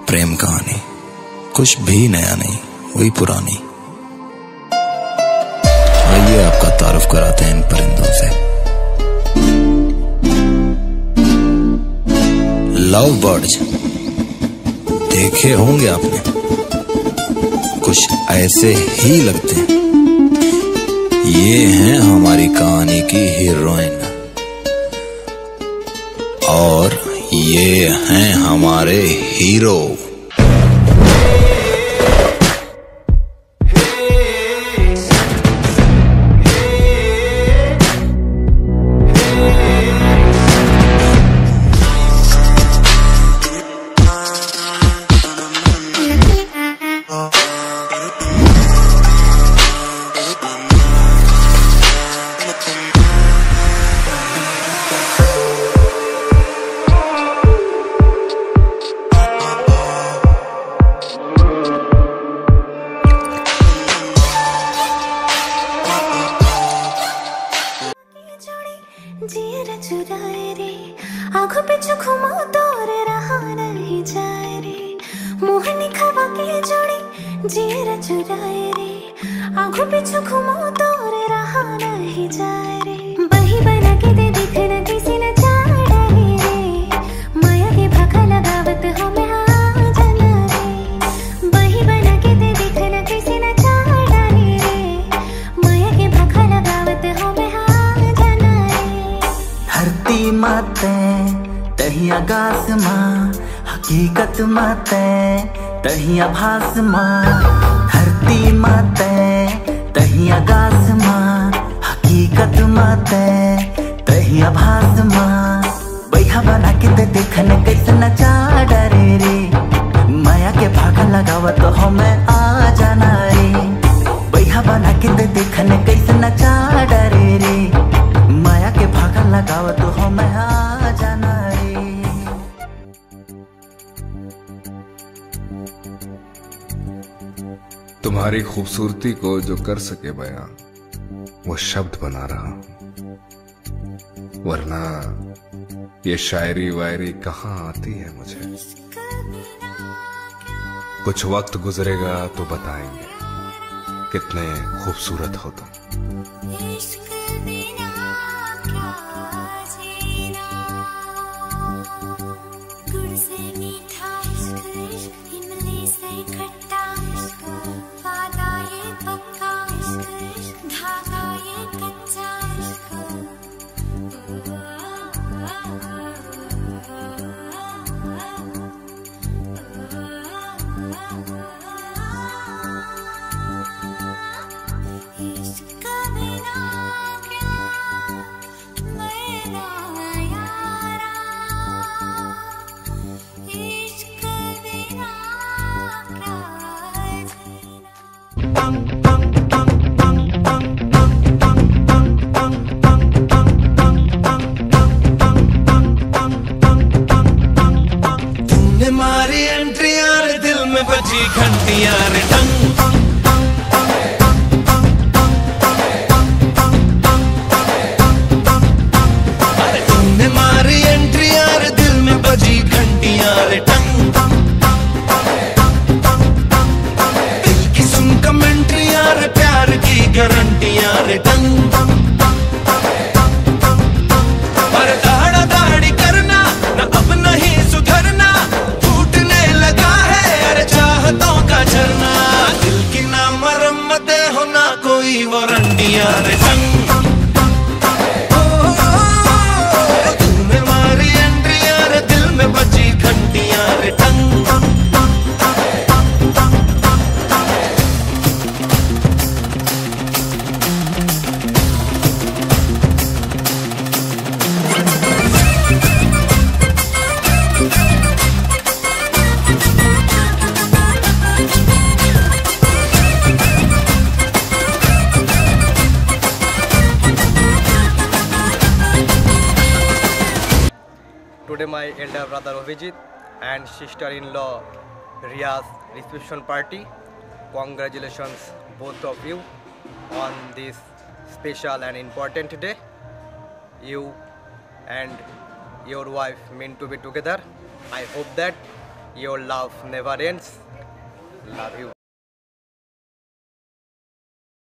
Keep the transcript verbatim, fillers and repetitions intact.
प्रेम कहानी कुछ भी नया नहीं, वही पुरानी। आइए आपका तारुफ कराते हैं इन परिंदों से। लव बर्ड्स देखे होंगे आपने, कुछ ऐसे ही लगते हैं। ये हैं हमारी कहानी की हीरोइन और ये हैं हमारे हीरो। आंखों पे घुमा दौर रहा नहीं जाए रे, मोहनी खवा के जोड़ी जीरा चुराए रे। आंखों पे घुमा दौर रहा नहीं जाए रे, बही बना के दे दिख न किसी न चाड़ा रे। माया के भागा लगावत हमें आ जाना रे, बही बना के दे दिख न किसी न चाड़ा रे। माया के भागा लगावत हमें आ जाना रे। धरती माते तहिया गास माँ, हकीकत माते तहिया भास माँ। धरती माते तहिया गास माँ, हकीकत माते तहिया भास माँ। बैहा बना के ते देखने कैसे नचा डरे रे, माया के भागा लगावत तो हमें आ जाना रे। बैहा बना के ते देखने कैसे नचा डरे रे, माया के भागा लगावत तो हमें आ जाना रे। तुम्हारी खूबसूरती को जो कर सके बयां, वो शब्द बना रहा हूं, वरना ये शायरी वायरी कहाँ आती है मुझे। कुछ वक्त गुजरेगा तो बताएंगे कितने खूबसूरत हो तुम। तुमने मारी एंट्री यार, दिल में बजी घंटी यार टंग। अरे तुमने मारी एंट्री यार, दिल में बजी घंटी यार टंग। दिल की सुन कमेंट्री यार, प्यार की गारंटी यार टंग। पर दाढ़ा दाढ़ी करना न अब नहीं सुधरना, टूटने लगा है यार चाहतों का झरना। दिल की ना मरम्मत हो ना कोई वारंटी यार टंग। तुमने मारी एंट्री यार, दिल में बजी घंटी यार टंग। Today my elder brother Abhijit and sister-in-law Riya's reception party. Congratulations both of you on this special and important day. You and your wife meant to be together. I hope that your love never ends. Love you.